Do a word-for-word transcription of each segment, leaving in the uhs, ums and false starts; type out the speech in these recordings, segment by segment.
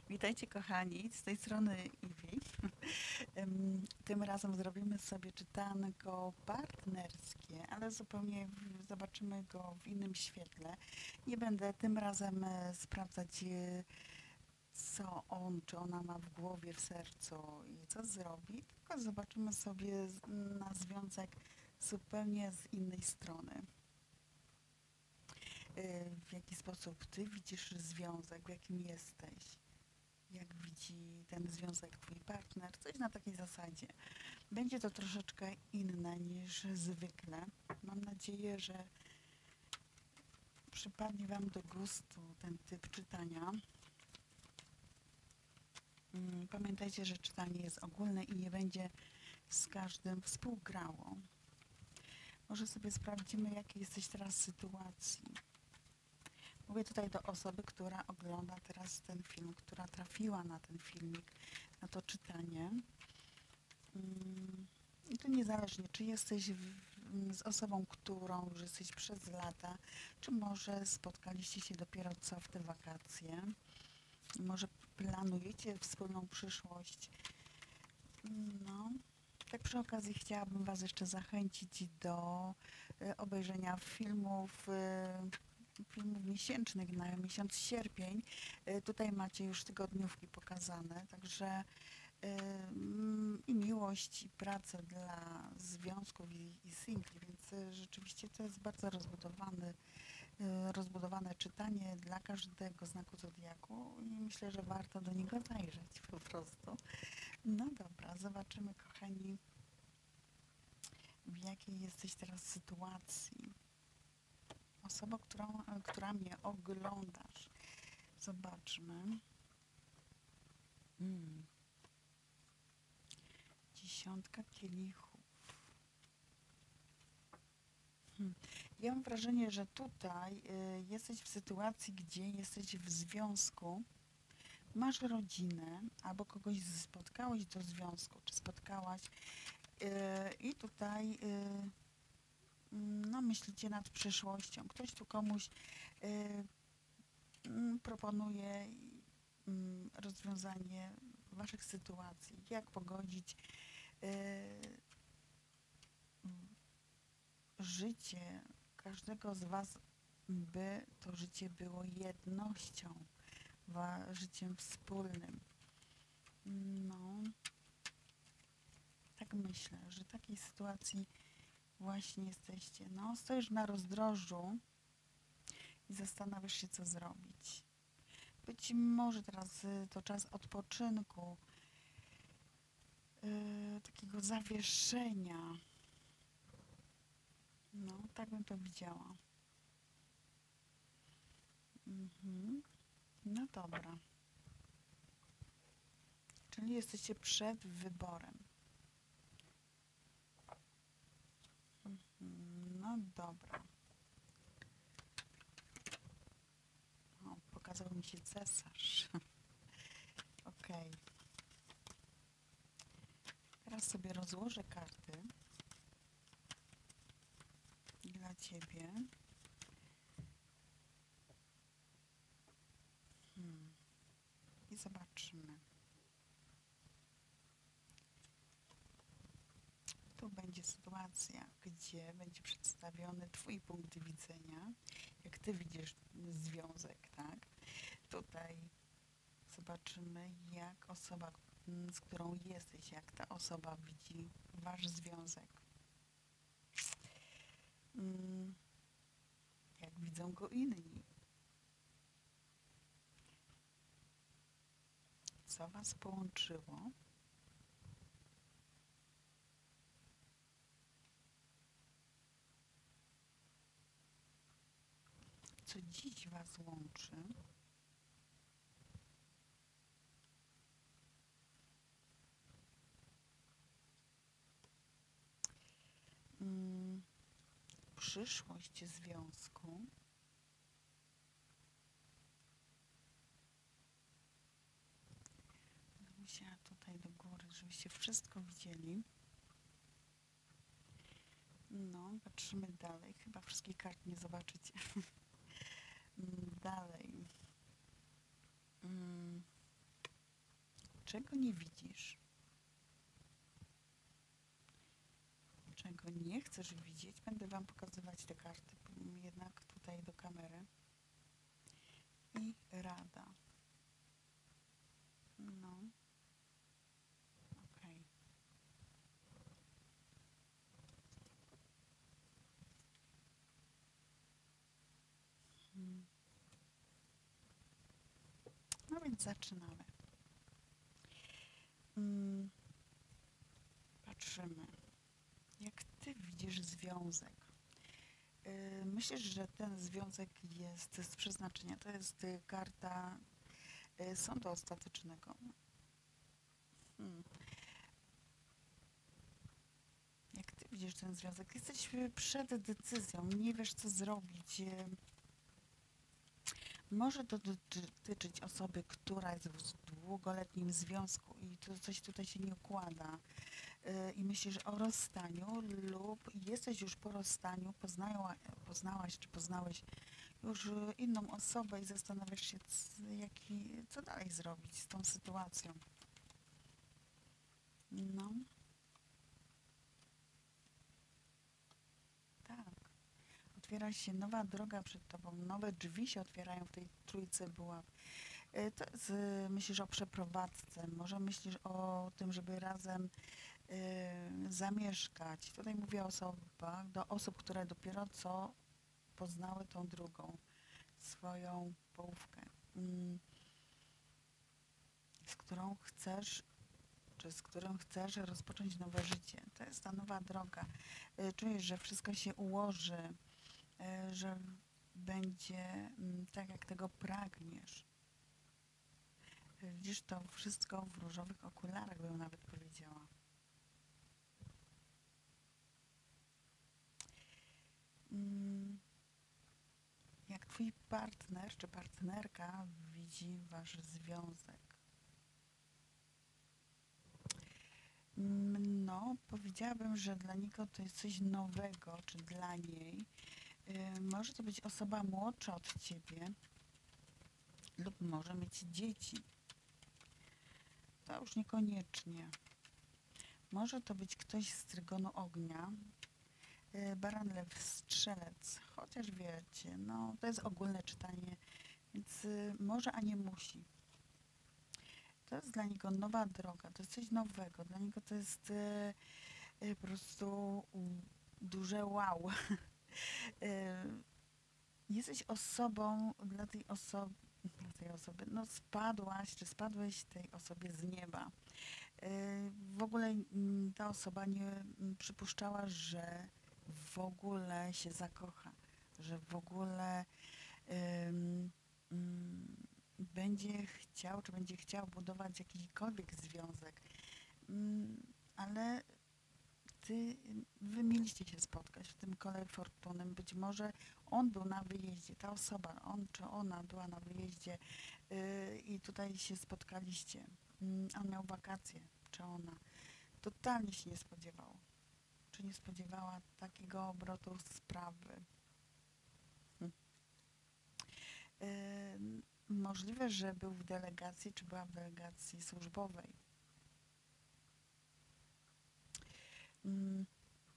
Witajcie kochani, z tej strony Iwi. Em, Tym razem zrobimy sobie czytanko partnerskie, ale zupełnie w, zobaczymy go w innym świetle. Nie będę tym razem e, sprawdzać, e, co on czy ona ma w głowie, w sercu i co zrobi, tylko zobaczymy sobie z- na związek zupełnie z innej strony. E, W jaki sposób ty widzisz związek, w jakim jesteś, jak widzi ten związek twój partner, coś na takiej zasadzie. Będzie to troszeczkę inne niż zwykle. Mam nadzieję, że przypadnie wam do gustu ten typ czytania. Mm, Pamiętajcie, że czytanie jest ogólne i nie będzie z każdym współgrało. Może sobie sprawdzimy, jakiej jesteś teraz sytuacji. Mówię tutaj do osoby, która ogląda teraz ten film, która trafiła na ten filmik, na to czytanie. Mm, I to niezależnie, czy jesteś w, z osobą, którą już jesteś przez lata, czy może spotkaliście się dopiero co w te wakacje. Może planujecie wspólną przyszłość. No, tak przy okazji chciałabym Was jeszcze zachęcić do e, obejrzenia filmów, e, filmów miesięcznych na miesiąc sierpień. E, Tutaj macie już tygodniówki pokazane, także ym, i miłość, i pracę dla związków i, i singli, więc y, rzeczywiście to jest bardzo rozbudowany, y, rozbudowane czytanie dla każdego znaku zodiaku i myślę, że warto do niego zajrzeć po prostu. No dobra, zobaczymy kochani, w jakiej jesteś teraz sytuacji. Osoba, którą, która mnie oglądasz. Zobaczmy. Mm. Dziesiątka kielichów. Hmm. Ja mam wrażenie, że tutaj y, jesteś w sytuacji, gdzie jesteś w związku, masz rodzinę albo kogoś spotkałeś do związku, czy spotkałaś y, i tutaj y, no, myślicie nad przyszłością. Ktoś tu komuś y, mm, proponuje mm, rozwiązanie waszych sytuacji, jak pogodzić y, życie każdego z Was, by to życie było jednością, wa- życiem wspólnym. No, tak myślę, że w takiej sytuacji właśnie jesteście. No, stoisz na rozdrożu i zastanawiasz się, co zrobić. Być może teraz y, to czas odpoczynku, y, takiego zawieszenia. No, tak bym to widziała. Mhm. No dobra. Czyli jesteście przed wyborem. Mhm. No dobra. O, pokazał mi się cesarz. Ok. Teraz sobie rozłożę karty dla Ciebie. Hmm. I zobaczymy. Tu będzie sytuacja, gdzie będzie przedstawiony Twój punkt widzenia, jak Ty widzisz związek, tak? Tutaj zobaczymy, jak osoba, mm, z którą jesteś, jak ta osoba widzi Wasz związek. Mm, Jak widzą go inni. Co Was połączyło? Co dziś Was łączy? Mm, Przyszłość związku. Będę musiała tutaj do góry, żebyście wszystko widzieli. No, patrzymy dalej. Chyba wszystkich kart nie zobaczycie. Mm, Dalej. Mm, czego nie widzisz, czego nie chcesz widzieć. Będę Wam pokazywać te karty jednak tutaj do kamery. I rada. No. Okej. Hmm. No więc zaczynamy. Hmm. Patrzymy. Jak Ty widzisz związek? Yy, myślisz, że ten związek jest z przeznaczenia. To jest y, karta y, sądu ostatecznego. Hmm. Jak Ty widzisz ten związek? Jesteś y, przed decyzją, nie wiesz co zrobić. Y, Może to dotyczyć osoby, która jest w długoletnim związku i to coś tutaj się nie układa. Yy, I myślisz o rozstaniu lub jesteś już po rozstaniu, poznała, poznałaś czy poznałeś już y, inną osobę i zastanawiasz się, c- jaki, co dalej zrobić z tą sytuacją. No, tak. Otwiera się nowa droga przed tobą, nowe drzwi się otwierają w tej trójce buław. Y, To jest, y, myślisz o przeprowadzce, może myślisz o tym, żeby razem y, zamieszkać. Tutaj mówię o osobach, do osób, które dopiero co poznały tą drugą, swoją połówkę, mm, z którą chcesz, czy z którym chcesz rozpocząć nowe życie. To jest ta nowa droga. Y, Czujesz, że wszystko się ułoży, y, że będzie mm, tak, jak tego pragniesz. Y, Widzisz to wszystko w różowych okularach, bym nawet powiedziała. Mm, Jak twój partner czy partnerka widzi wasz związek? Mm, No, powiedziałabym, że dla niego to jest coś nowego, czy dla niej. Y, Może to być osoba młodsza od ciebie lub może mieć dzieci. To już niekoniecznie. Może to być ktoś z trygonu ognia, y, baran, lew, strzelec. Chociaż wiecie, no to jest ogólne czytanie, więc y, może, a nie musi. To jest dla niego nowa droga, to jest coś nowego. Dla niego to jest y, y, po prostu mm, duże wow. Y, Jesteś osobą dla tej osoby, dla tej osoby, no spadłaś, czy spadłeś tej osobie z nieba. Y, W ogóle mm, ta osoba nie mm, przypuszczała, że w ogóle się zakocha, że w ogóle ym, mm, będzie chciał, czy będzie chciał budować jakikolwiek związek. Mm, Ale ty, wy mieliście się spotkać w tym kole fortuny. Być może on był na wyjeździe, ta osoba, on czy ona była na wyjeździe yy, i tutaj się spotkaliście. Mm, on miał wakacje, czy ona. Totalnie się nie spodziewał, czy nie spodziewała takiego obrotu sprawy. Hm. Yy, Możliwe, że był w delegacji, czy była w delegacji służbowej. Mm,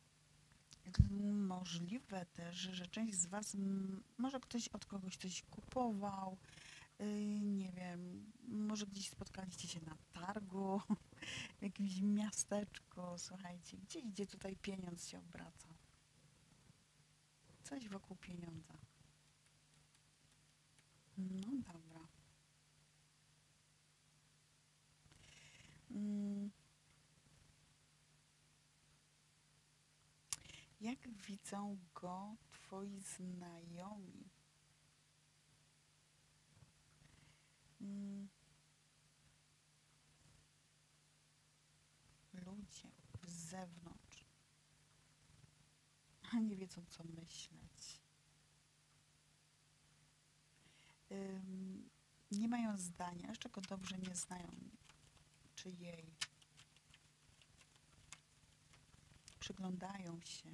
Możliwe też, że część z Was, mm, może ktoś od kogoś coś kupował, yy, nie wiem, może gdzieś spotkaliście się na targu, w jakimś miasteczku, słuchajcie, gdzieś, gdzie tutaj pieniądz się obraca. Coś wokół pieniądza. No dobra. Mm, Jak widzą go Twoi znajomi? Mm, Ludzie z zewnątrz. A nie wiedzą, co myśleć. Ym, nie mają zdania, jeszcze go dobrze nie znają, czy jej. Przyglądają się.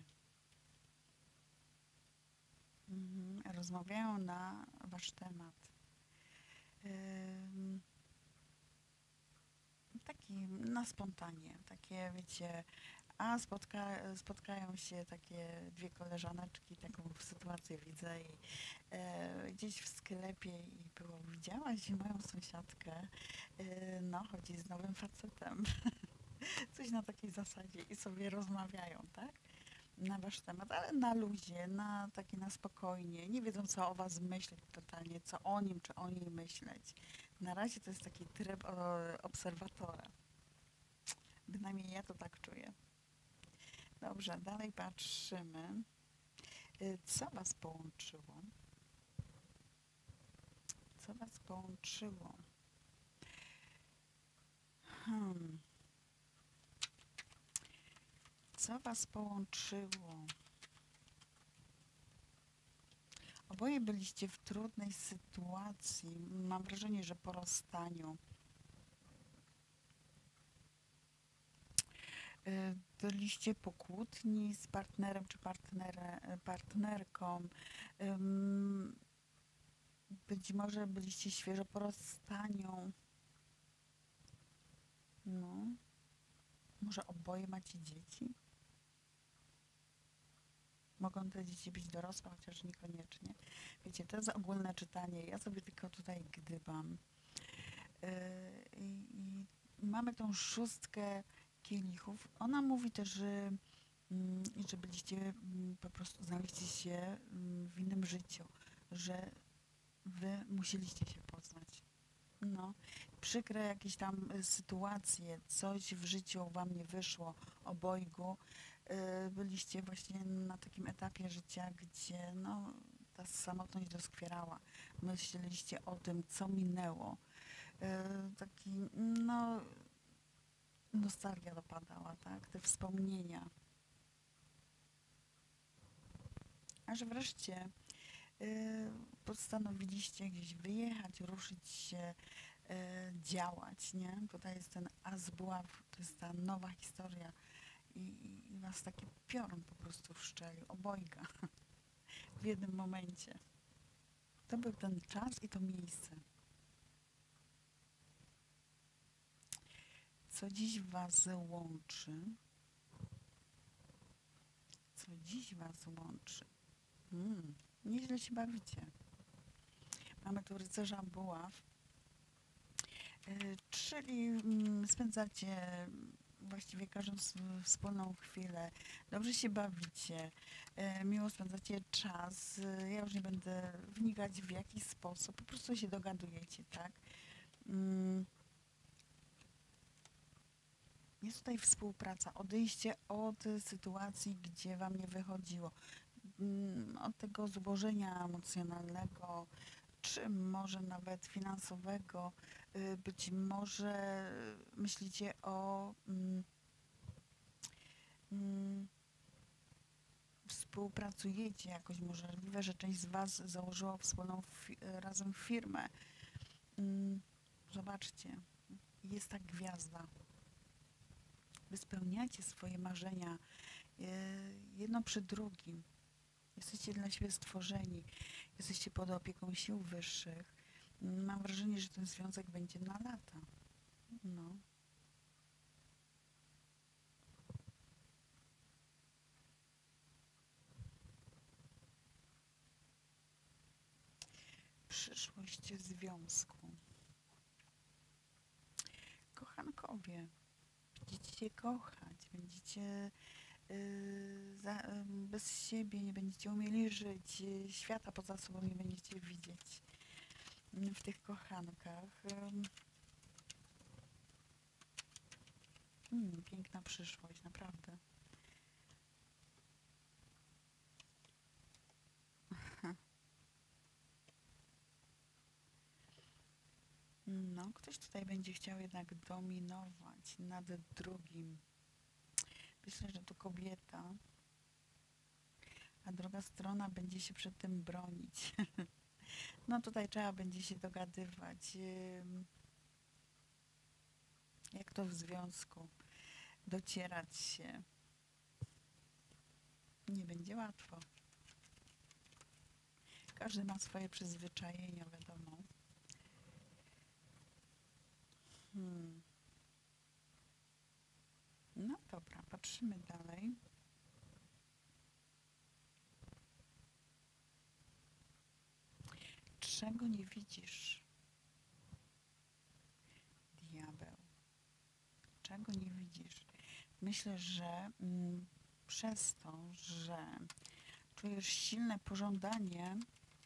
Mhm, rozmawiają na wasz temat. Ym, na spontanie. Takie, wiecie, a spotka, spotkają się takie dwie koleżaneczki, taką sytuację widzę i e, gdzieś w sklepie i było, widziałaś moją sąsiadkę, e, no chodzi z nowym facetem, coś na takiej zasadzie i sobie rozmawiają, tak? Na wasz temat, ale na luzie, na taki na spokojnie. Nie wiedzą, co o was myśleć totalnie, co o nim czy o niej myśleć. Na razie to jest taki tryb o, obserwatora. Bynajmniej ja to tak czuję. Dobrze, dalej patrzymy. Y, Co was połączyło? Co was połączyło? Hmm. Co was połączyło? Oboje byliście w trudnej sytuacji. Mam wrażenie, że po rozstaniu. Y, Byliście po kłótni z partnerem czy partnerę, partnerką. Ym, Być może byliście świeżo po rozstaniu. No. Może oboje macie dzieci? Mogą te dzieci być dorosłe, chociaż niekoniecznie. Wiecie, to jest ogólne czytanie. Ja sobie tylko tutaj gdybam. Yy, I mamy tą szóstkę kielichów. Ona mówi też, że, mm, że byliście, mm, po prostu znaleźliście się mm, w innym życiu, że wy musieliście się poznać. No, przykre jakieś tam y, sytuacje, coś w życiu wam nie wyszło, obojgu. Y, byliście właśnie na takim etapie życia, gdzie no, ta samotność doskwierała. Myśleliście o tym, co minęło. Y, taki, no, nostalgia dopadała, tak? Te wspomnienia. Aż wreszcie y, postanowiliście gdzieś wyjechać, ruszyć się, y, działać, nie? Tutaj jest ten as buław, to jest ta nowa historia i, i, i was taki piorun po prostu wszczelił, obojga w jednym momencie. To był ten czas i to miejsce. Co dziś was łączy? Co dziś was łączy? Hmm, nieźle się bawicie. Mamy tu rycerza buław, y, czyli mm, spędzacie właściwie każdą s- wspólną chwilę, dobrze się bawicie, y, miło spędzacie czas. Y, Ja już nie będę wnikać w jaki sposób, po prostu się dogadujecie, tak? Mm, Jest tutaj współpraca, odejście od y, sytuacji, gdzie wam nie wychodziło, mm, od tego zubożenia emocjonalnego, czy może nawet finansowego. Y, Być może myślicie o mm, mm, współpracujecie jakoś, możliwe, że część z was założyła wspólną fi- razem firmę. Mm, Zobaczcie, jest ta gwiazda. Wy spełniacie swoje marzenia y, jedno przy drugim. Jesteście dla siebie stworzeni. Jesteście pod opieką sił wyższych. Mam wrażenie, że ten związek będzie na lata. No. Przyszłość związku. Kochankowie, będziecie się kochać, będziecie y, za, y, bez siebie, nie będziecie umieli żyć, y, świata poza sobą nie będziecie widzieć y, w tych kochankach. Ym, mm, piękna przyszłość, naprawdę. No, ktoś tutaj będzie chciał jednak dominować nad drugim. Myślę, że to kobieta, a druga strona będzie się przed tym bronić. No tutaj trzeba będzie się dogadywać, ym, jak to w związku, docierać się. Nie będzie łatwo. Każdy ma swoje przyzwyczajenia, wiadomo. Hmm. dobra, patrzymy dalej. Czego nie widzisz? Diabeł. Czego nie widzisz? Myślę, że mm, przez to, że czujesz silne pożądanie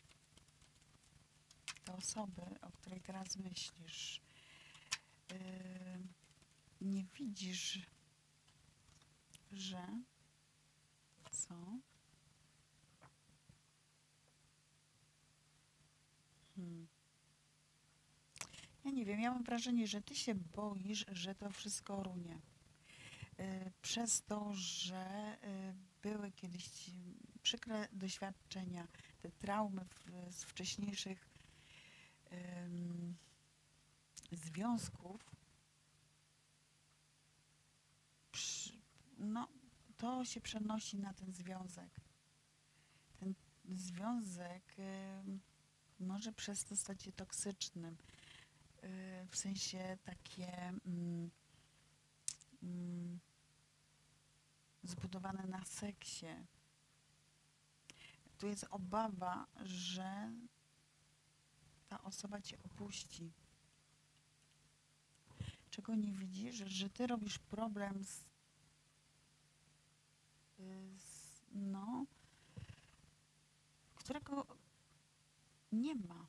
tej osoby, o której teraz myślisz, yy, nie widzisz, że co? Hmm. Ja nie wiem, ja mam wrażenie, że ty się boisz, że to wszystko runie. Yy, przez to, że yy, były kiedyś przykre doświadczenia, te traumy w, z wcześniejszych yy, związków, przy, no, to się przenosi na ten związek. Ten związek yy, może przez to stać się toksycznym. Yy, w sensie takie mm, mm, zbudowane na seksie. Tu jest obawa, że ta osoba cię opuści. Czego nie widzisz? Że ty robisz problem z, z no, którego nie ma.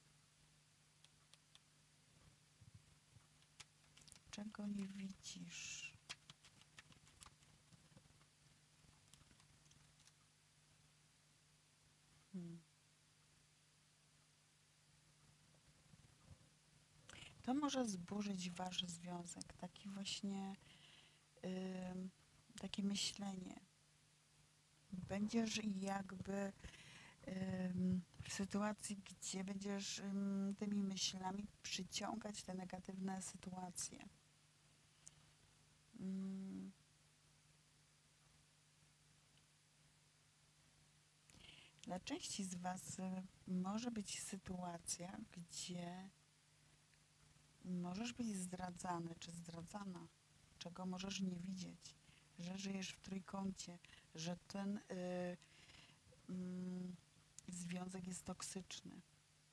Czego nie widzisz? Hmm. To może zburzyć wasz związek. Taki właśnie yy, takie myślenie. Będziesz jakby w sytuacji, gdzie będziesz tymi myślami przyciągać te negatywne sytuacje. Dla części z was może być sytuacja, gdzie możesz być zdradzany czy zdradzana, czego możesz nie widzieć, że żyjesz w trójkącie, że ten y, y, związek jest toksyczny,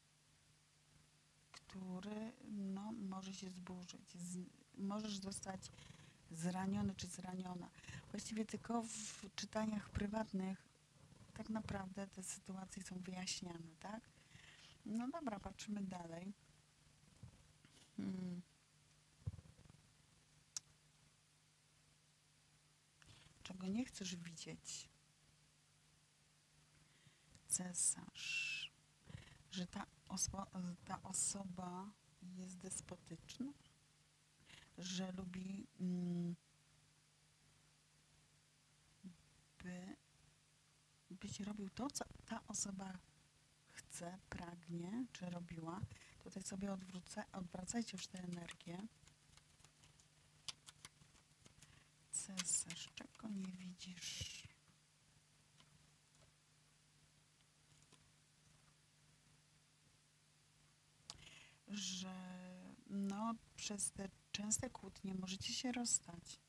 który no, może się zburzyć. Z, możesz zostać zraniony czy zraniona. Właściwie tylko w czytaniach prywatnych tak naprawdę te sytuacje są wyjaśniane, tak? No dobra, patrzymy dalej. Hmm. Czego nie chcesz widzieć? Cesarz. Że ta, oso ta osoba jest despotyczna? Że lubi mm, by byś robił to, co ta osoba chce, pragnie, czy robiła. Tutaj sobie odwrócę, odwracajcie już tę energię. Cesarz, czego nie widzisz? Że no, przez te częste kłótnie możecie się rozstać.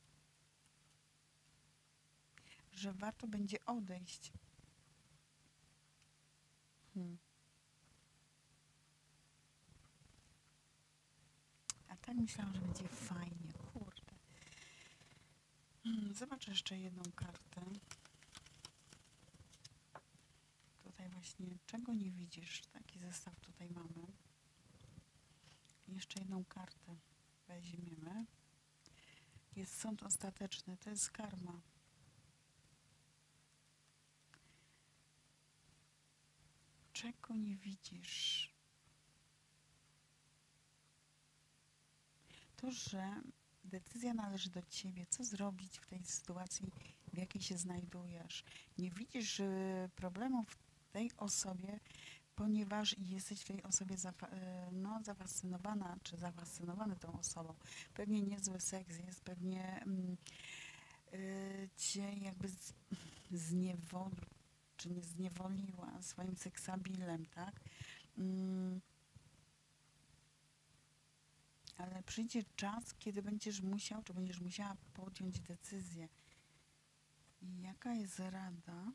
Że warto będzie odejść. Hmm. A tak myślałam, że będzie fajnie. Kurde. Hmm, zobaczę jeszcze jedną kartę. Tutaj właśnie, czego nie widzisz? Taki zestaw tutaj mamy. Jeszcze jedną kartę weźmiemy. Jest sąd ostateczny, to jest karma. Czego nie widzisz? To, że decyzja należy do ciebie. Co zrobić w tej sytuacji, w jakiej się znajdujesz? Nie widzisz y, problemu w tej osobie, ponieważ jesteś w tej osobie zafa no, zafascynowana, czy zafascynowany tą osobą. Pewnie niezły seks jest, pewnie mm, y, cię jakby z, zniewolił, czy nie zniewoliła swoim seksabilem, tak? Mm, ale przyjdzie czas, kiedy będziesz musiał, czy będziesz musiała podjąć decyzję. I jaka jest rada?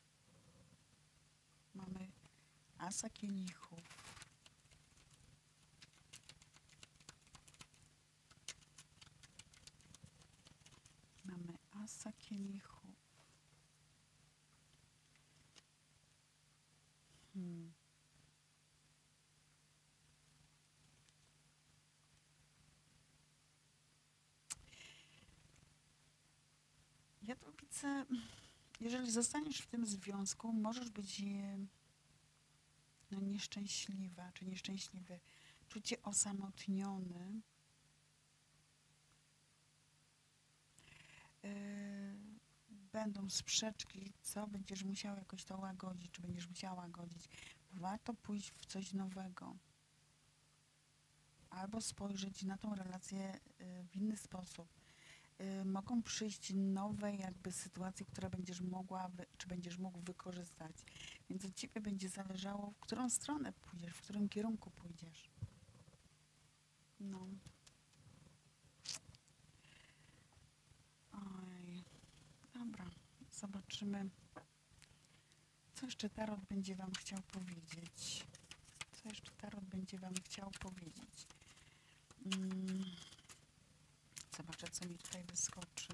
Mamy asa kielichów. Mamy asa kielichów. Hmm. Ja tu widzę, jeżeli zostaniesz w tym związku, możesz być e, no, nieszczęśliwa, czy nieszczęśliwy. Czuć się osamotniony. Yy, będą sprzeczki, co będziesz musiał jakoś to łagodzić, czy będziesz musiała łagodzić. Warto pójść w coś nowego. Albo spojrzeć na tą relację yy, w inny sposób. Yy, mogą przyjść nowe jakby sytuacje, które będziesz mogła, wy, czy będziesz mógł wykorzystać. Więc od ciebie będzie zależało, w którą stronę pójdziesz, w którym kierunku pójdziesz. No. Oj. Dobra. Zobaczymy, co jeszcze Tarot będzie wam chciał powiedzieć. Co jeszcze Tarot będzie wam chciał powiedzieć. Mm. Zobaczę, co mi tutaj wyskoczy.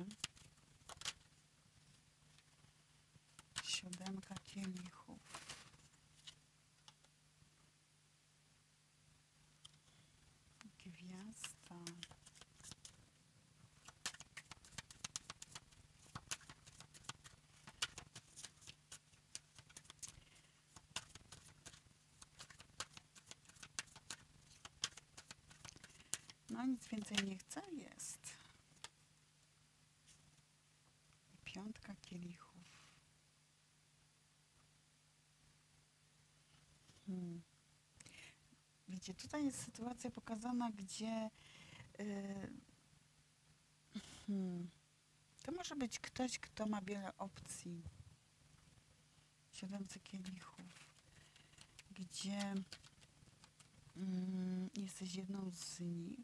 Siódemka kielichów. Gwiazda. No nic więcej nie chcę, jest. Piątka kielichów. Hmm. Wiecie, tutaj jest sytuacja pokazana, gdzie yy, hmm, to może być ktoś, kto ma wiele opcji. Siódemce kielichów, gdzie mm, jesteś jedną z nich,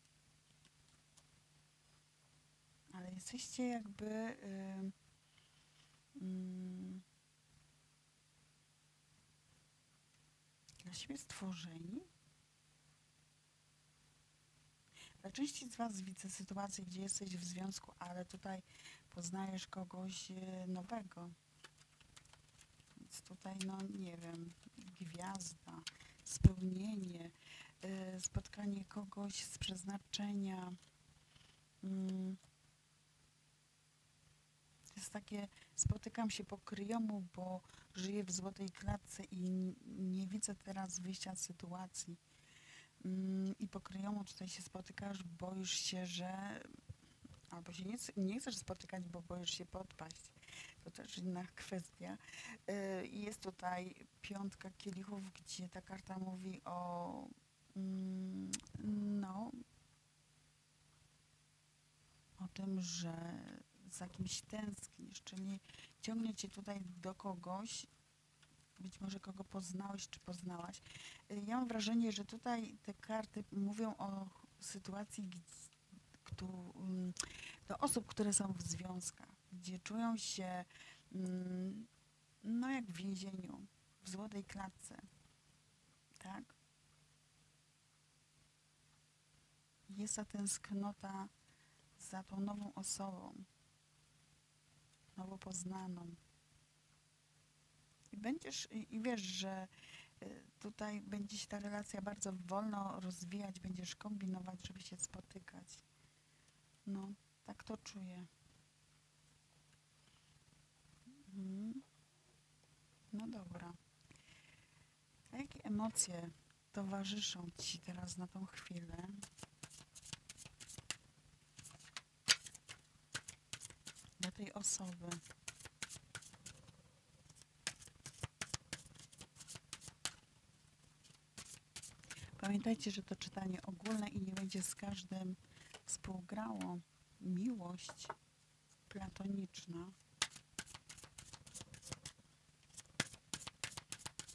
ale jesteście jakby yy, yy, dla siebie stworzeni. Dla części z was widzę sytuację, gdzie jesteś w związku, ale tutaj poznajesz kogoś nowego. Więc tutaj, no nie wiem, gwiazda, spełnienie, yy, spotkanie kogoś z przeznaczenia. Yy. To jest takie, spotykam się po kryjomu, bo żyję w złotej klatce i nie widzę teraz wyjścia z sytuacji. Yy, I po kryjomu tutaj się spotykasz, boisz się, że... Albo się nie, nie chcesz spotykać, bo boisz się podpaść. To też inna kwestia. Yy, jest tutaj piątka kielichów, gdzie ta karta mówi o... Yy, no... o tym, że za kimś tęsknisz, czyli ciągnie cię tutaj do kogoś, być może kogo poznałeś czy poznałaś. Ja mam wrażenie, że tutaj te karty mówią o sytuacji do osób, które są w związkach, gdzie czują się no jak w więzieniu, w złotej klatce, tak? Jest ta tęsknota za tą nową osobą, nowo poznaną. I będziesz, i, i wiesz, że y, tutaj będzie się ta relacja bardzo wolno rozwijać, będziesz kombinować, żeby się spotykać. No, tak to czuję. Mhm. No dobra. A jakie emocje towarzyszą ci teraz na tą chwilę? Dla tej osoby. Pamiętajcie, że to czytanie ogólne i nie będzie z każdym współgrało. Miłość platoniczna.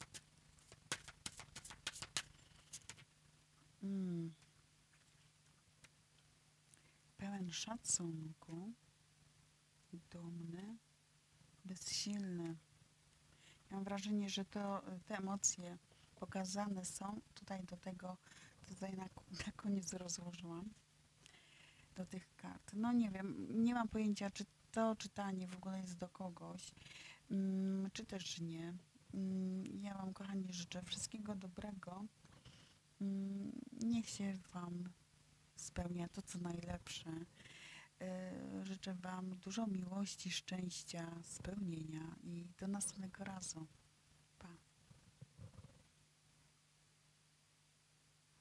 Mm. pełen szacunku, dumny, bezsilny. Ja mam wrażenie, że to te emocje pokazane są tutaj do tego, tutaj na, na koniec rozłożyłam do tych kart. No nie wiem, nie mam pojęcia, czy to czytanie w ogóle jest do kogoś, mm, czy też nie. Mm, ja Wam, kochani, życzę wszystkiego dobrego. Mm, niech się Wam spełnia to, co najlepsze. Yy, życzę Wam dużo miłości, szczęścia, spełnienia i do następnego razu.